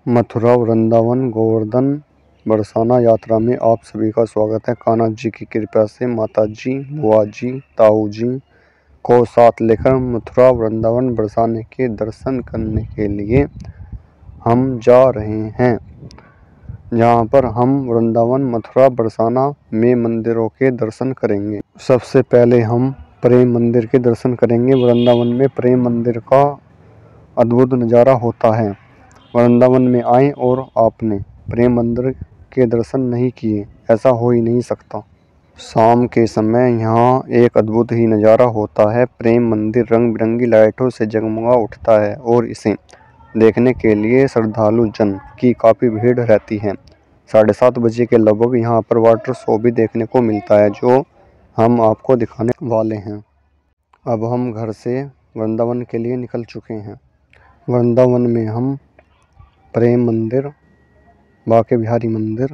मथुरा, वृंदावन, गोवर्धन, बरसाना यात्रा में आप सभी का स्वागत है। कान्हा जी की कृपा से माता जी, बुआ जी, ताऊ जी को साथ लेकर मथुरा, वृंदावन, बरसाने के दर्शन करने के लिए हम जा रहे हैं। जहाँ पर हम वृंदावन, मथुरा, बरसाना में मंदिरों के दर्शन करेंगे। सबसे पहले हम प्रेम मंदिर के दर्शन करेंगे। वृंदावन में प्रेम मंदिर का अद्भुत नज़ारा होता है। वृंदावन में आए और आपने प्रेम मंदिर के दर्शन नहीं किए, ऐसा हो ही नहीं सकता। शाम के समय यहाँ एक अद्भुत ही नज़ारा होता है। प्रेम मंदिर रंग बिरंगी लाइटों से जगमगा उठता है और इसे देखने के लिए श्रद्धालु जन की काफ़ी भीड़ रहती है। 7:30 बजे के लगभग यहाँ पर वाटर शो भी देखने को मिलता है, जो हम आपको दिखाने वाले हैं। अब हम घर से वृंदावन के लिए निकल चुके हैं। वृंदावन में हम प्रेम मंदिर, बांके बिहारी मंदिर,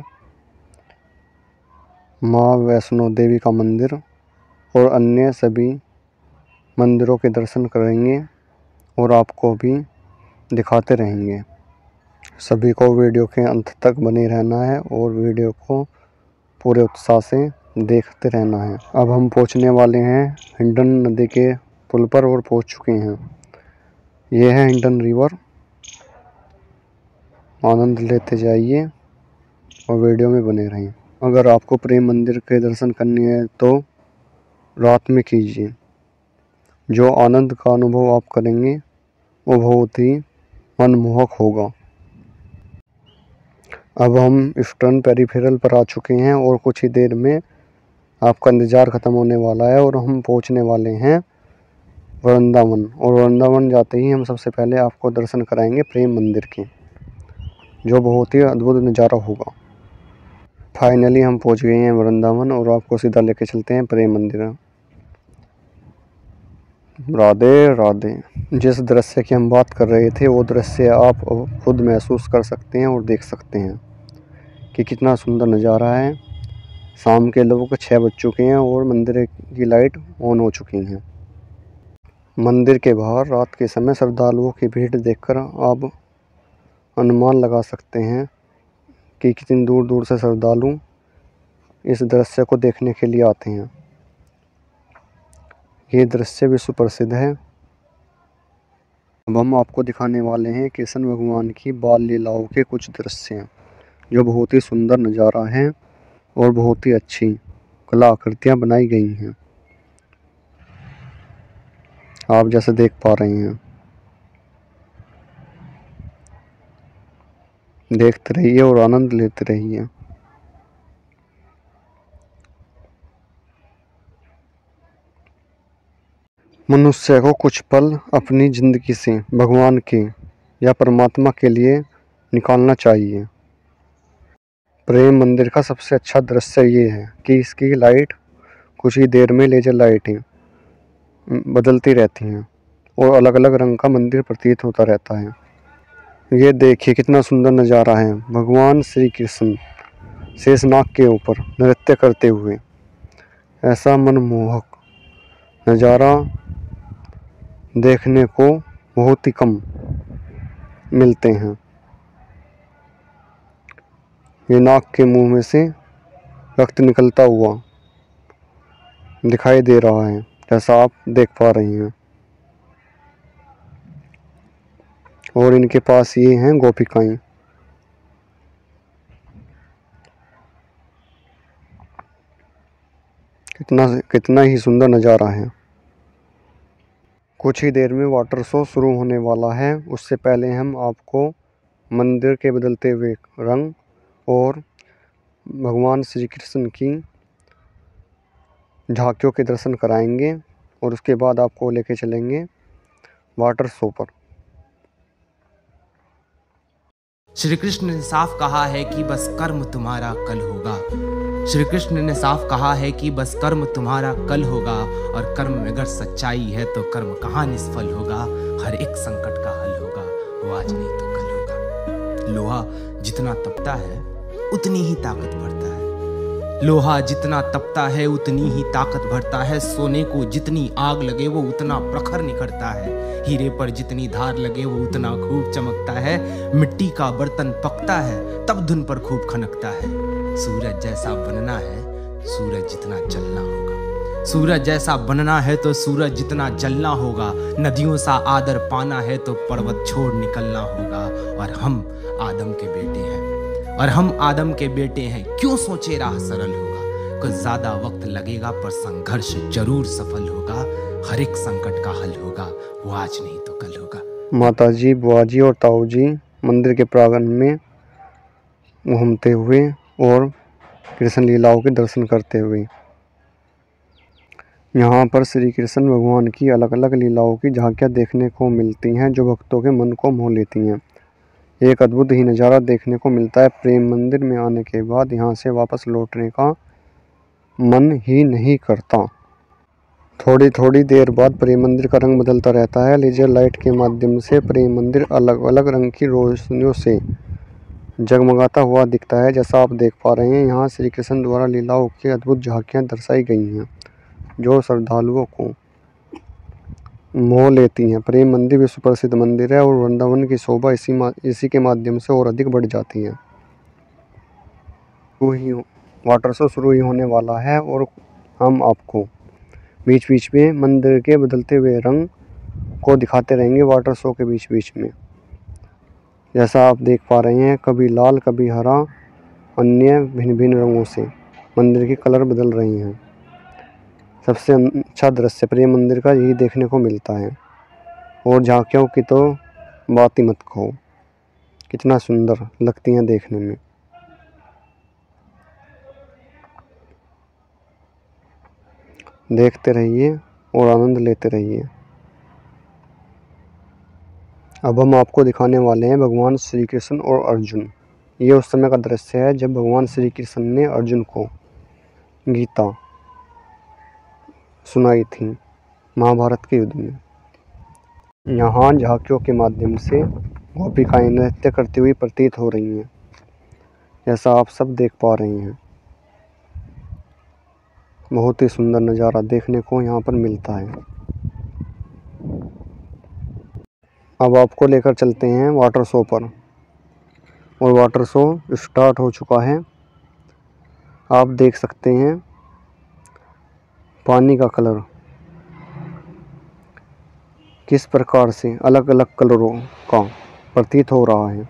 माँ वैष्णो देवी का मंदिर और अन्य सभी मंदिरों के दर्शन करेंगे और आपको भी दिखाते रहेंगे। सभी को वीडियो के अंत तक बने रहना है और वीडियो को पूरे उत्साह से देखते रहना है। अब हम पहुंचने वाले हैं हिंडन नदी के पुल पर और पहुंच चुके हैं। यह है हिंडन रिवर। आनंद लेते जाइए और वीडियो में बने रहें। अगर आपको प्रेम मंदिर के दर्शन करने हैं तो रात में कीजिए। जो आनंद का अनुभव आप करेंगे वो बहुत ही मनमोहक होगा। अब हम ईस्टर्न पेरिफेरल पर आ चुके हैं और कुछ ही देर में आपका इंतज़ार ख़त्म होने वाला है और हम पहुंचने वाले हैं वृंदावन। और वृंदावन जाते ही हम सबसे पहले आपको दर्शन कराएंगे प्रेम मंदिर के, जो बहुत ही अद्भुत नज़ारा होगा। फाइनली हम पहुंच गए हैं वृंदावन और आपको सीधा लेके चलते हैं प्रेम मंदिर। राधे राधे। जिस दृश्य की हम बात कर रहे थे वो दृश्य आप खुद महसूस कर सकते हैं और देख सकते हैं कि कितना सुंदर नज़ारा है। शाम के लगभग 6 बज चुके हैं और मंदिर की लाइट ऑन हो चुकी हैं। मंदिर के बाहर रात के समय श्रद्धालुओं की भीड़ देखकर आप अनुमान लगा सकते हैं कि कितनी दूर दूर से श्रद्धालु इस दृश्य को देखने के लिए आते हैं। ये दृश्य विश्व प्रसिद्ध है। अब हम आपको दिखाने वाले हैं कृष्ण भगवान की बाल लीलाओं के कुछ दृश्य हैं, जो बहुत ही सुंदर नज़ारा है और बहुत ही अच्छी कलाकृतियाँ बनाई गई हैं, आप जैसे देख पा रहे हैं। देखते रहिए और आनंद लेते रहिए। मनुष्य को कुछ पल अपनी ज़िंदगी से भगवान के या परमात्मा के लिए निकालना चाहिए। प्रेम मंदिर का सबसे अच्छा दृश्य ये है कि इसकी लाइट कुछ ही देर में लेजर लाइटें बदलती रहती हैं और अलग अलग रंग का मंदिर प्रतीत होता रहता है। ये देखिए कितना सुंदर नज़ारा है। भगवान श्री कृष्ण शेषनाग के ऊपर नृत्य करते हुए, ऐसा मनमोहक नज़ारा देखने को बहुत ही कम मिलते हैं। ये नाग के मुंह में से रक्त निकलता हुआ दिखाई दे रहा है, जैसा आप देख पा रही हैं। और इनके पास ये हैं गोपिकाएं। कितना ही सुंदर नज़ारा है। कुछ ही देर में वाटर शो शुरू होने वाला है। उससे पहले हम आपको मंदिर के बदलते हुए रंग और भगवान श्री कृष्ण की झांकियों के दर्शन कराएंगे और उसके बाद आपको लेके चलेंगे वाटर शो पर। श्री कृष्ण ने साफ कहा है कि बस कर्म तुम्हारा कल होगा। श्री कृष्ण ने साफ कहा है कि बस कर्म तुम्हारा कल होगा, और कर्म में अगर सच्चाई है तो कर्म कहाँ निष्फल होगा। हर एक संकट का हल होगा, वो आज नहीं तो कल होगा। लोहा जितना तपता है उतनी ही ताकत बढ़ता है। लोहा जितना तपता है उतनी ही ताकत भरता है, सोने को जितनी आग लगे वो उतना प्रखर निखरता है, हीरे पर जितनी धार लगे वो उतना खूब चमकता है, मिट्टी का बर्तन पकता है तब धुन पर खूब खनकता है। सूरज जैसा बनना है सूरज जितना जलना होगा, सूरज जैसा बनना है तो सूरज जितना जलना होगा, नदियों सा आदर पाना है तो पर्वत छोड़ निकलना होगा। और हम आदम के बेटे हैं, और हम आदम के बेटे हैं, क्यों सोचे राह सरल होगा, कुछ ज्यादा वक्त लगेगा पर संघर्ष जरूर सफल होगा, हर एक संकट का हल होगा, वो आज नहीं तो कल होगा। माताजी, बुआजी और ताऊजी मंदिर के प्रांगण में घूमते हुए और कृष्ण लीलाओं के दर्शन करते हुए। यहाँ पर श्री कृष्ण भगवान की अलग अलग लीलाओं की झांकियाँ देखने को मिलती हैं जो भक्तों के मन को मोह लेती हैं। एक अद्भुत ही नज़ारा देखने को मिलता है। प्रेम मंदिर में आने के बाद यहाँ से वापस लौटने का मन ही नहीं करता। थोड़ी थोड़ी देर बाद प्रेम मंदिर का रंग बदलता रहता है। लेजर लाइट के माध्यम से प्रेम मंदिर अलग अलग रंग की रोशनियों से जगमगाता हुआ दिखता है। जैसा आप देख पा रहे हैं, यहाँ श्री कृष्ण द्वारा लीलाओं की अद्भुत झांकियाँ दर्शाई गई हैं जो श्रद्धालुओं को मोह लेती हैं। प्रेम मंदिर विश्व प्रसिद्ध मंदिर है और वृंदावन की शोभा इसी के माध्यम से और अधिक बढ़ जाती है। वाटर शो शुरू ही होने वाला है और हम आपको बीच बीच में मंदिर के बदलते हुए रंग को दिखाते रहेंगे वाटर शो के बीच बीच में। जैसा आप देख पा रहे हैं, कभी लाल कभी हरा, अन्य भिन्न भिन्न रंगों से मंदिर के कलर बदल रही हैं। सबसे अच्छा दृश्य प्रेम मंदिर का यही देखने को मिलता है और झांकियों की तो बात ही मत कहो, कितना सुंदर लगती हैं देखने में। देखते रहिए और आनंद लेते रहिए। अब हम आपको दिखाने वाले हैं भगवान श्री कृष्ण और अर्जुन। ये उस समय का दृश्य है जब भगवान श्री कृष्ण ने अर्जुन को गीता सुनाई थी महाभारत के युद्ध में। यहाँ झांकियों के माध्यम से गोपिकाएं नृत्य करती हुई प्रतीत हो रही हैं, जैसा आप सब देख पा रहे हैं। बहुत ही सुंदर नज़ारा देखने को यहाँ पर मिलता है। अब आपको लेकर चलते हैं वाटर शो पर, और वाटर शो स्टार्ट हो चुका है। आप देख सकते हैं पानी का कलर किस प्रकार से अलग अलग कलरों का प्रतीत हो रहा है।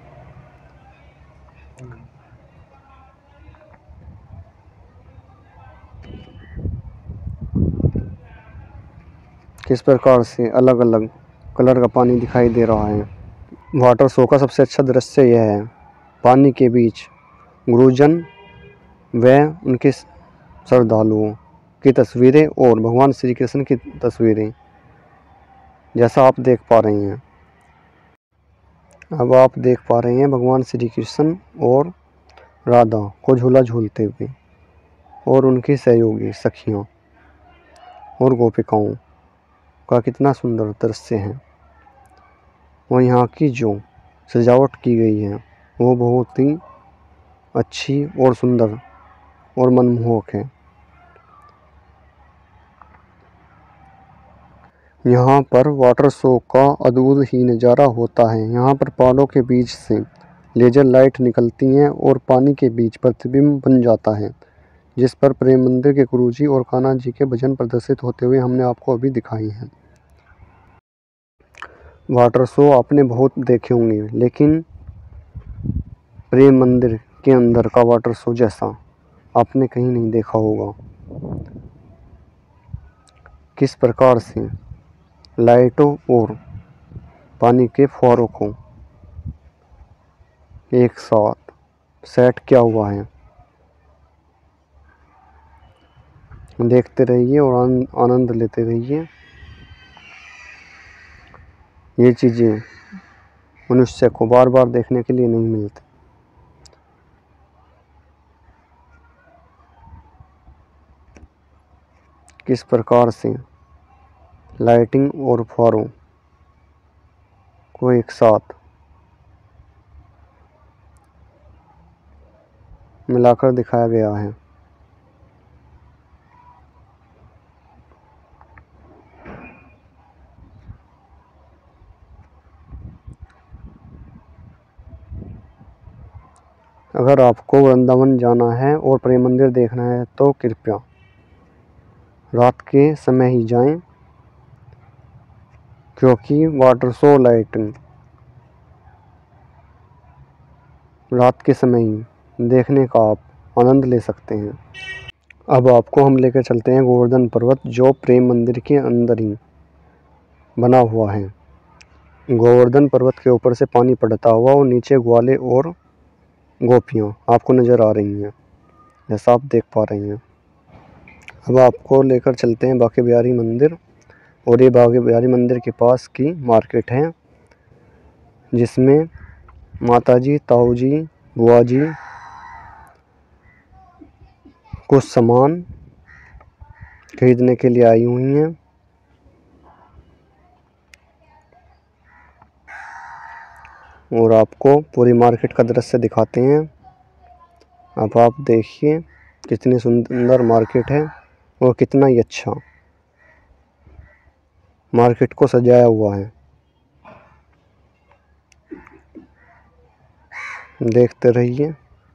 किस प्रकार से अलग अलग कलर का पानी दिखाई दे रहा है। वाटर शो का सबसे अच्छा दृश्य यह है, पानी के बीच गुरुजन व उनके श्रद्धालुओं की तस्वीरें और भगवान श्री कृष्ण की तस्वीरें, जैसा आप देख पा रहे हैं। अब आप देख पा रहे हैं भगवान श्री कृष्ण और राधा को झूला झूलते हुए और उनकी सहयोगी सखियों और गोपिकाओं का कितना सुंदर दृश्य है। और यहाँ की जो सजावट की गई है वो बहुत ही अच्छी और सुंदर और मनमोहक है। यहाँ पर वाटर शो का अद्भुत ही नज़ारा होता है। यहाँ पर पहाड़ों के बीच से लेजर लाइट निकलती हैं और पानी के बीच प्रतिबिंब बन जाता है, जिस पर प्रेम मंदिर के गुरुजी और कान्हा जी के भजन प्रदर्शित होते हुए हमने आपको अभी दिखाई हैं। वाटर शो आपने बहुत देखे होंगे, लेकिन प्रेम मंदिर के अंदर का वाटर शो जैसा आपने कहीं नहीं देखा होगा। किस प्रकार से लाइटों और पानी के फुहारों को एक साथ सेट किया हुआ है। देखते रहिए और आनंद लेते रहिए। ये चीज़ें मनुष्य को बार बार देखने के लिए नहीं मिलती। किस प्रकार से लाइटिंग और फुहारों को एक साथ मिलाकर दिखाया गया है। अगर आपको वृंदावन जाना है और प्रेम मंदिर देखना है तो कृपया रात के समय ही जाएं, क्योंकि वाटर शो लाइटिंग रात के समय ही देखने का आप आनंद ले सकते हैं। अब आपको हम लेकर चलते हैं गोवर्धन पर्वत, जो प्रेम मंदिर के अंदर ही बना हुआ है। गोवर्धन पर्वत के ऊपर से पानी पड़ता हुआ और नीचे ग्वाले और गोपियाँ आपको नज़र आ रही हैं, जैसा आप देख पा रही हैं। अब आपको लेकर चलते हैं बांके बिहारी मंदिर, और ये बांके बिहारी मंदिर के पास की मार्केट है, जिसमें माताजी, ताऊजी, बुआ जी कुछ सामान खरीदने के लिए आई हुई हैं। और आपको पूरी मार्केट का दृश्य दिखाते हैं। अब आप देखिए कितनी सुंदर मार्केट है और कितना ही अच्छा मार्केट को सजाया हुआ है। देखते रहिए।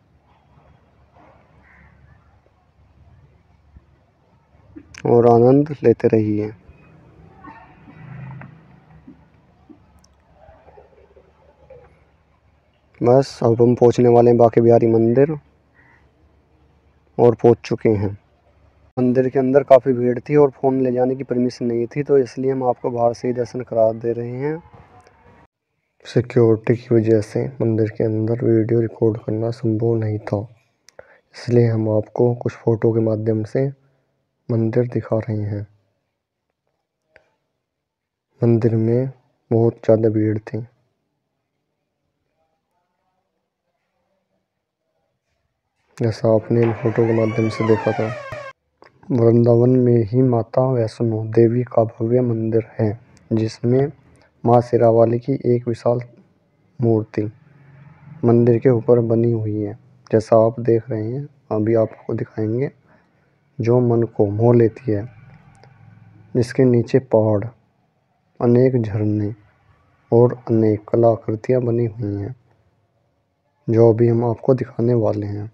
और आनंद लेते रहिए। बस अब हम पहुंचने वाले हैं बांके बिहारी मंदिर, और पहुंच चुके हैं। मंदिर के अंदर काफ़ी भीड़ थी और फ़ोन ले जाने की परमिशन नहीं थी, तो इसलिए हम आपको बाहर से ही दर्शन करा दे रहे हैं। सिक्योरिटी की वजह से मंदिर के अंदर वीडियो रिकॉर्ड करना संभव नहीं था, इसलिए हम आपको कुछ फ़ोटो के माध्यम से मंदिर दिखा रहे हैं। मंदिर में बहुत ज़्यादा भीड़ थी। जैसा आपने इन फोटो के माध्यम से देखा था। वृंदावन में ही माता वैष्णो देवी का भव्य मंदिर है, जिसमें माँ शेरावाली की एक विशाल मूर्ति मंदिर के ऊपर बनी हुई है, जैसा आप देख रहे हैं। अभी आपको दिखाएंगे, जो मन को मोह लेती है। जिसके नीचे पहाड़, अनेक झरने और अनेक कलाकृतियाँ बनी हुई हैं, जो अभी हम आपको दिखाने वाले हैं।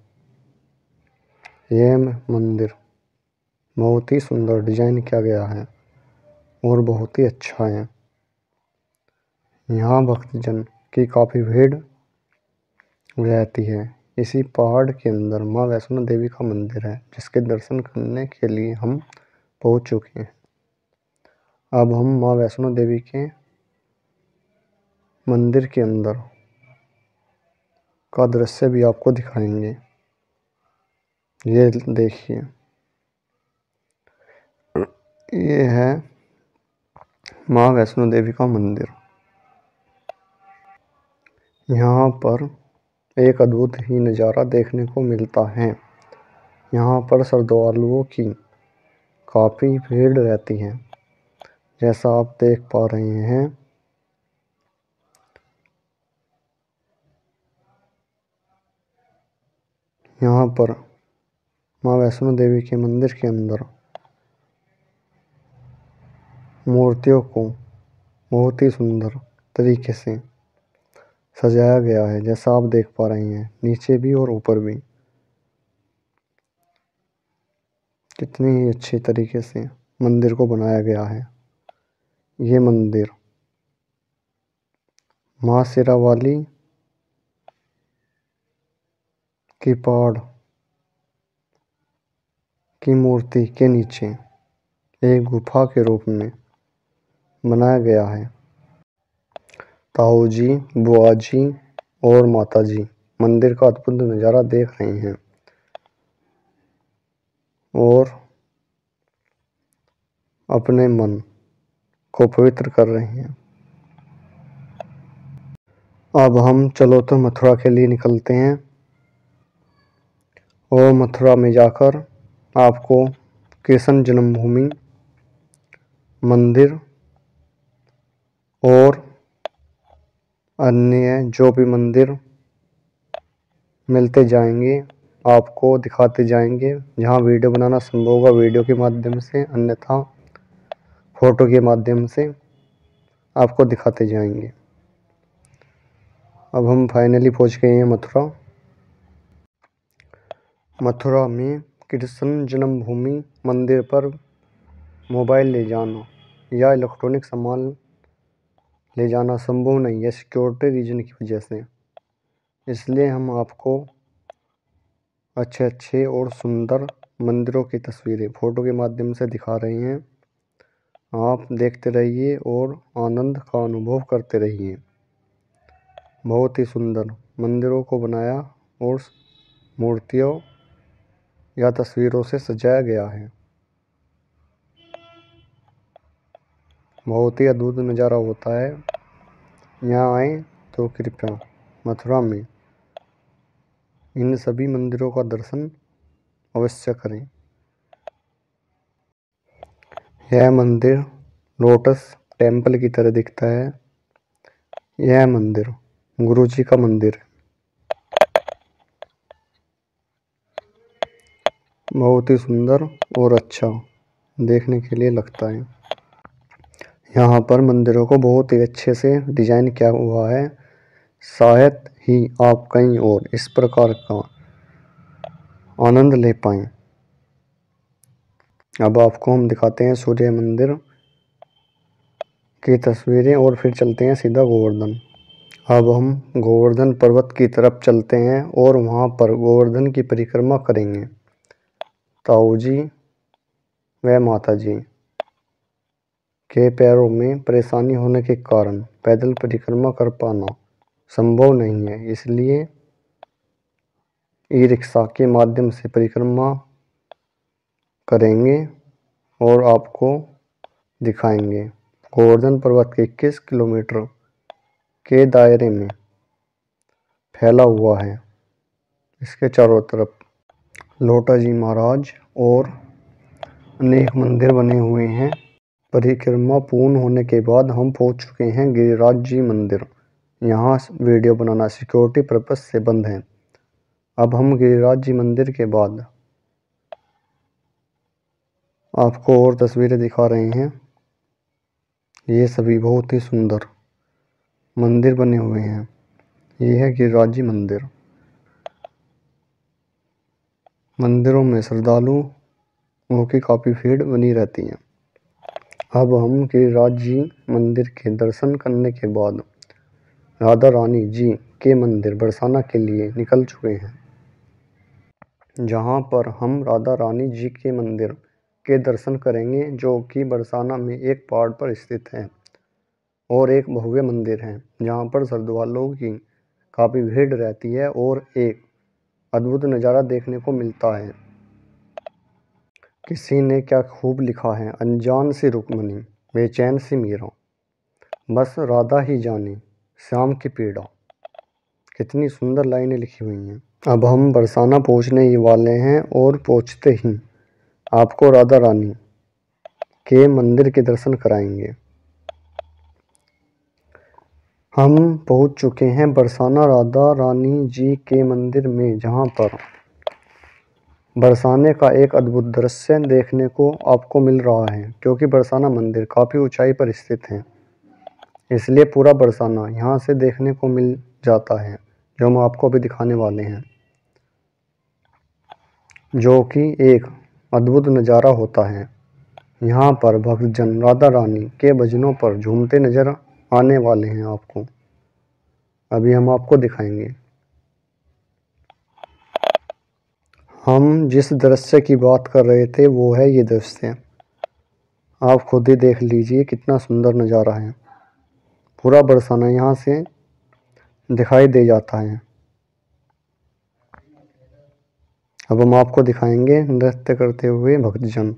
यह मंदिर बहुत ही सुंदर डिजाइन किया गया है और बहुत ही अच्छा है। यहाँ भक्तजन की काफ़ी भीड़ रहती है। इसी पहाड़ के अंदर माँ वैष्णो देवी का मंदिर है, जिसके दर्शन करने के लिए हम पहुँच चुके हैं। अब हम माँ वैष्णो देवी के मंदिर के अंदर का दृश्य भी आपको दिखाएंगे। ये देखिए, ये है माँ वैष्णो देवी का मंदिर। यहाँ पर एक अद्भुत ही नज़ारा देखने को मिलता है। यहाँ पर श्रद्धालुओं की काफ़ी भीड़ रहती है, जैसा आप देख पा रहे हैं। यहाँ पर माँ वैष्णो देवी के मंदिर के अंदर मूर्तियों को बहुत ही सुंदर तरीके से सजाया गया है, जैसा आप देख पा रहे हैं। नीचे भी और ऊपर भी कितनी ही अच्छी तरीके से मंदिर को बनाया गया है। ये मंदिर माँ शेरावाली की पहाड़ की मूर्ति के नीचे एक गुफा के रूप में बनाया गया है। ताऊ जी, बुआ जी और माता जी मंदिर का अद्भुत नज़ारा देख रहे हैं और अपने मन को पवित्र कर रहे हैं। अब हम चलो तो मथुरा के लिए निकलते हैं, और मथुरा में जाकर आपको कृष्ण जन्मभूमि मंदिर और अन्य जो भी मंदिर मिलते जाएंगे आपको दिखाते जाएंगे। जहां वीडियो बनाना संभव होगा वीडियो के माध्यम से, अन्यथा फोटो के माध्यम से आपको दिखाते जाएंगे। अब हम फाइनली पहुंच गए हैं मथुरा। मथुरा में कृष्ण जन्मभूमि मंदिर पर मोबाइल ले जाना या इलेक्ट्रॉनिक सामान ले जाना संभव नहीं है सिक्योरिटी रीजन की वजह से। इसलिए हम आपको अच्छे और सुंदर मंदिरों की तस्वीरें फोटो के माध्यम से दिखा रहे हैं। आप देखते रहिए और आनंद का अनुभव करते रहिए। बहुत ही सुंदर मंदिरों को बनाया और मूर्तियों या तस्वीरों से सजाया गया है। बहुत ही अद्भुत नज़ारा होता है। यहाँ आए तो कृपया मथुरा में इन सभी मंदिरों का दर्शन अवश्य करें। यह मंदिर लोटस टेम्पल की तरह दिखता है। यह मंदिर गुरु जी का मंदिर है। बहुत ही सुंदर और अच्छा देखने के लिए लगता है। यहाँ पर मंदिरों को बहुत ही अच्छे से डिजाइन किया हुआ है। शायद ही आप कहीं और इस प्रकार का आनंद ले पाएं। अब आपको हम दिखाते हैं सूर्य मंदिर की तस्वीरें और फिर चलते हैं सीधा गोवर्धन। अब हम गोवर्धन पर्वत की तरफ चलते हैं और वहाँ पर गोवर्धन की परिक्रमा करेंगे। ताऊ जी व माता जी के पैरों में परेशानी होने के कारण पैदल परिक्रमा कर पाना संभव नहीं है। इसलिए ई रिक्शा के माध्यम से परिक्रमा करेंगे और आपको दिखाएंगे। गोवर्धन पर्वत के 21 किलोमीटर के दायरे में फैला हुआ है। इसके चारों तरफ लोटा जी महाराज और अनेक मंदिर बने हुए हैं। परिक्रमा पूर्ण होने के बाद हम पहुंच चुके हैं गिरिराज जी मंदिर। यहाँ वीडियो बनाना सिक्योरिटी पर्पस से बंद है। अब हम गिरिराज जी मंदिर के बाद आपको और तस्वीरें दिखा रहे हैं। ये सभी बहुत ही सुंदर मंदिर बने हुए हैं। ये है गिरिराज जी मंदिर। मंदिरों में श्रद्धालुओं की काफ़ी भीड़ बनी रहती है। अब हम गिरिराज जी मंदिर के दर्शन करने के बाद राधा रानी जी के मंदिर बरसाना के लिए निकल चुके हैं, जहां पर हम राधा रानी जी के मंदिर के दर्शन करेंगे, जो कि बरसाना में एक पहाड़ पर स्थित है और एक भव्य मंदिर है, जहां पर श्रद्धालुओं की काफ़ी भीड़ रहती है और एक अद्भुत नज़ारा देखने को मिलता है। किसी ने क्या खूब लिखा है, अनजान सी रुक्मणी बेचैन सी मीरा, बस राधा ही जाने श्याम की पीड़ा। कितनी सुंदर लाइनें लिखी हुई हैं। अब हम बरसाना पहुंचने ही वाले हैं और पहुंचते ही आपको राधा रानी के मंदिर के दर्शन कराएंगे। हम पहुंच चुके हैं बरसाना राधा रानी जी के मंदिर में, जहां पर बरसाने का एक अद्भुत दृश्य देखने को आपको मिल रहा है, क्योंकि बरसाना मंदिर काफ़ी ऊंचाई पर स्थित है। इसलिए पूरा बरसाना यहाँ से देखने को मिल जाता है, जो हम आपको अभी दिखाने वाले हैं, जो कि एक अद्भुत नज़ारा होता है। यहाँ पर भक्तजन राधा रानी के भजनों पर झूमते नजर आने वाले हैं आपको। अभी हम आपको दिखाएंगे। हम जिस दृश्य की बात कर रहे थे वो है ये दृश्य। आप खुद ही देख लीजिए कितना सुंदर नज़ारा है। पूरा बरसाना यहाँ से दिखाई दे जाता है। अब हम आपको दिखाएंगे नृत्य करते हुए भक्तजन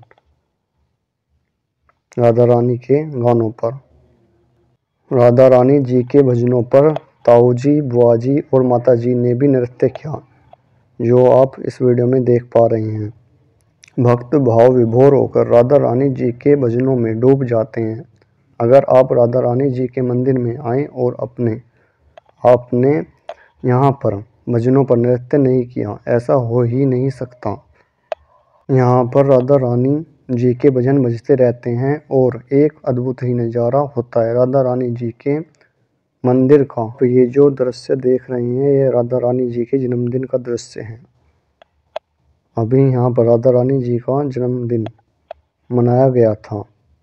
राधा रानी के गानों पर। राधा रानी जी के भजनों पर ताऊ जी, बुआ जी और माता जी ने भी नृत्य किया, जो आप इस वीडियो में देख पा रहे हैं। भक्त भाव विभोर होकर राधा रानी जी के भजनों में डूब जाते हैं। अगर आप राधा रानी जी के मंदिर में आएं और आपने यहाँ पर भजनों पर नृत्य नहीं किया, ऐसा हो ही नहीं सकता। यहाँ पर राधा रानी जी के भजन बजते रहते हैं और एक अद्भुत ही नज़ारा होता है राधा रानी जी के मंदिर का। तो ये जो दृश्य देख रहे हैं, ये राधा रानी जी के जन्मदिन का दृश्य है। अभी यहाँ पर राधा रानी जी का जन्मदिन मनाया गया था।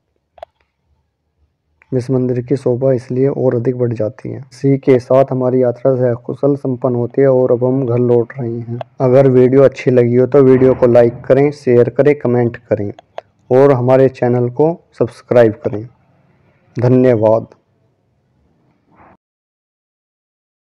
इस मंदिर की शोभा इसलिए और अधिक बढ़ जाती है। इसी के साथ हमारी यात्रा सकुशल संपन्न होती है और अब हम घर लौट रहे हैं। अगर वीडियो अच्छी लगी हो तो वीडियो को लाइक करें, शेयर करें, कमेंट करें और हमारे चैनल को सब्सक्राइब करें। धन्यवाद।